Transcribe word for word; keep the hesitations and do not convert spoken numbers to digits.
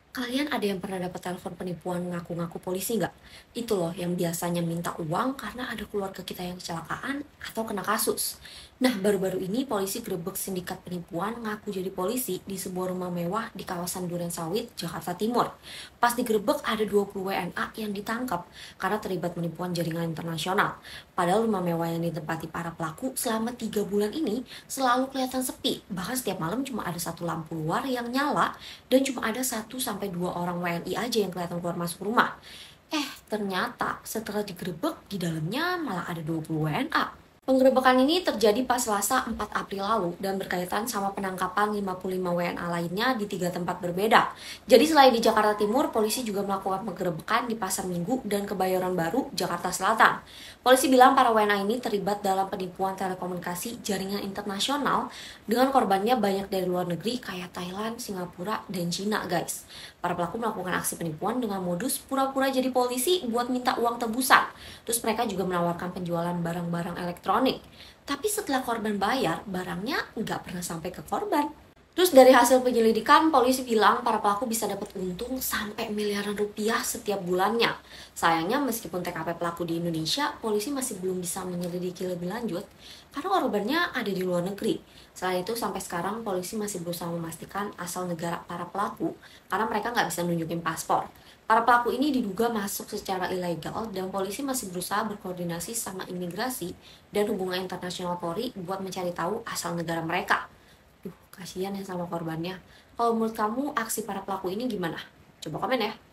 Kalian ada yang pernah dapat telepon penipuan ngaku-ngaku polisi nggak? Itu loh yang biasanya minta uang karena ada keluarga kita yang kecelakaan atau kena kasus. Nah, baru-baru ini polisi grebek sindikat penipuan ngaku jadi polisi di sebuah rumah mewah di kawasan Durensawit, Jakarta Timur. Pas digerebek ada dua puluh W N A yang ditangkap karena terlibat penipuan jaringan internasional. Padahal rumah mewah yang ditempati para pelaku selama tiga bulan ini selalu kelihatan sepi. Bahkan setiap malam cuma ada satu lampu luar yang nyala dan cuma ada satu sampai dua orang W N I aja yang kelihatan keluar masuk rumah. Eh, ternyata setelah digerebek di dalamnya malah ada dua puluh W N A. Penggerebekan ini terjadi pas Selasa empat April lalu dan berkaitan sama penangkapan lima puluh lima W N A lainnya di tiga tempat berbeda. Jadi selain di Jakarta Timur, polisi juga melakukan penggerebekan di Pasar Minggu dan Kebayoran Baru, Jakarta Selatan. Polisi bilang para W N A ini terlibat dalam penipuan telekomunikasi jaringan internasional dengan korbannya banyak dari luar negeri kayak Thailand, Singapura, dan Cina, guys. Para pelaku melakukan aksi penipuan dengan modus pura-pura jadi polisi buat minta uang tebusan. Terus mereka juga menawarkan penjualan barang-barang elektronik. Tapi setelah korban bayar, barangnya nggak pernah sampai ke korban. Terus dari hasil penyelidikan, polisi bilang para pelaku bisa dapat untung sampai miliaran rupiah setiap bulannya. Sayangnya meskipun T K P pelaku di Indonesia, polisi masih belum bisa menyelidiki lebih lanjut karena korbannya ada di luar negeri. Selain itu, sampai sekarang polisi masih berusaha memastikan asal negara para pelaku karena mereka nggak bisa nunjukin paspor. Para pelaku ini diduga masuk secara ilegal dan polisi masih berusaha berkoordinasi sama imigrasi dan hubungan internasional Polri buat mencari tahu asal negara mereka. Duh, kasihan ya sama korbannya. Kalau menurut kamu aksi para pelaku ini gimana? Coba komen ya.